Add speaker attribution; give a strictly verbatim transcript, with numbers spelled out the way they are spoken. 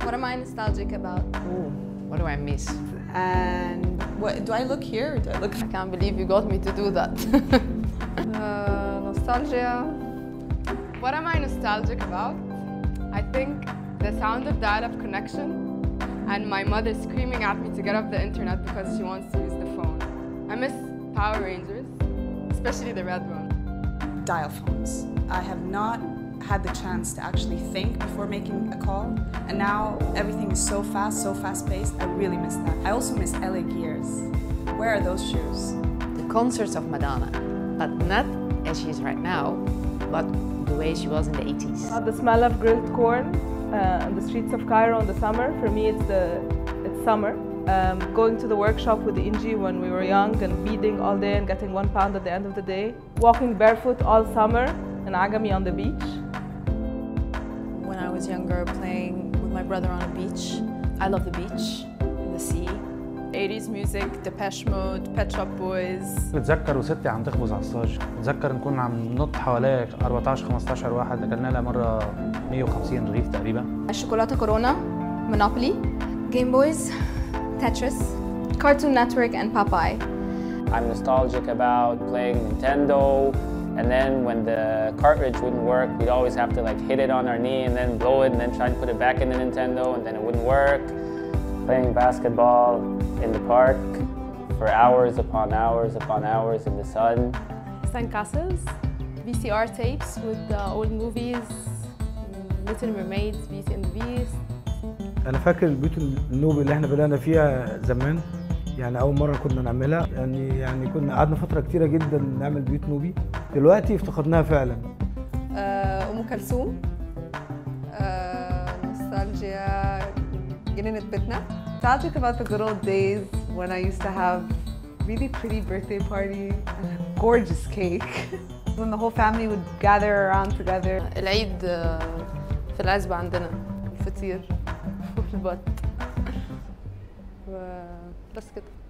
Speaker 1: What am I nostalgic about?
Speaker 2: Ooh, what do I miss?
Speaker 3: And what, do I look here or do I look?
Speaker 1: I can't believe you got me to do that. uh, nostalgia. What am I nostalgic about? I think the sound of dial-up connection and my mother screaming at me to get off the internet because she wants to use the phone. I miss Power Rangers, especially the red one.
Speaker 3: Dial phones. I have not had the chance to actually think before making a call, and now everything is so fast, so fast-paced. I really miss that. I also miss L A Gears. Where are those shoes?
Speaker 2: The concerts of Madonna, but not as she is right now, but the way she was in the eighties.
Speaker 4: Uh, the smell of grilled corn uh, on the streets of Cairo in the summer. For me, it's the it's summer. Um, going to the workshop with Inji when we were young and beading all day and getting one pound at the end of the day. Walking barefoot all summer in Agami on the beach.
Speaker 1: When I was younger, playing with my brother on a beach. I love the beach and the sea. eighties music, Depeche Mode, Pet Shop Boys.
Speaker 5: بتذكر وستي عم تخبز على الصاج، بتذكر نكون عم ننط حوالي أربعطعش خمسطعش واحد، أكلنا لها مرة مية وخمسين رغيف تقريبا.
Speaker 1: الشوكولاتة كورونا, Monopoly, Game Boys, Tetris, Cartoon Network and Popeye.
Speaker 6: I'm nostalgic about playing Nintendo, and then when the cartridge wouldn't work, we'd always have to like hit it on our knee and then blow it and then try to put it back in the Nintendo, and then it wouldn't work. Playing basketball in the park for hours upon hours upon hours in the sun.
Speaker 1: Sandcastles, V C R tapes with the old movies, Little Mermaids, Beauty and the Beast.
Speaker 7: أنا فاكر البيوت النوبي اللي إحنا بدأنا فيها زمان، يعني أول مرة كنا نعملها، يعني يعني كنا قعدنا فترة كتيرة جدا نعمل بيوت نوبي، دلوقتي افتقدناها فعلا.
Speaker 1: أم كلثوم، نوستالجيا جنينة بيتنا.
Speaker 8: Nostalgic about the good old days when I used to have really pretty birthday party and a gorgeous cake. When the whole family would gather around together.
Speaker 1: العيد في العزبة عندنا، الفطير والبط. بس كده.